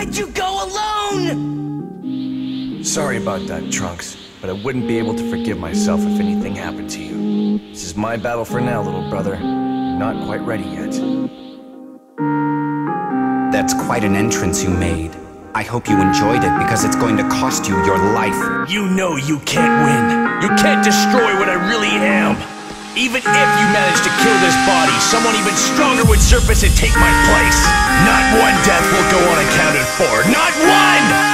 Why'd you go alone? Sorry about that, Trunks, but I wouldn't be able to forgive myself if anything happened to you. This is my battle for now, little brother. You're not quite ready yet. That's quite an entrance you made. I hope you enjoyed it because it's going to cost you your life. You know you can't win. You can't destroy what I really am. Even if you manage to kill this body, someone even stronger would surface and take my place. Not one death will go unaccounted for. Not one!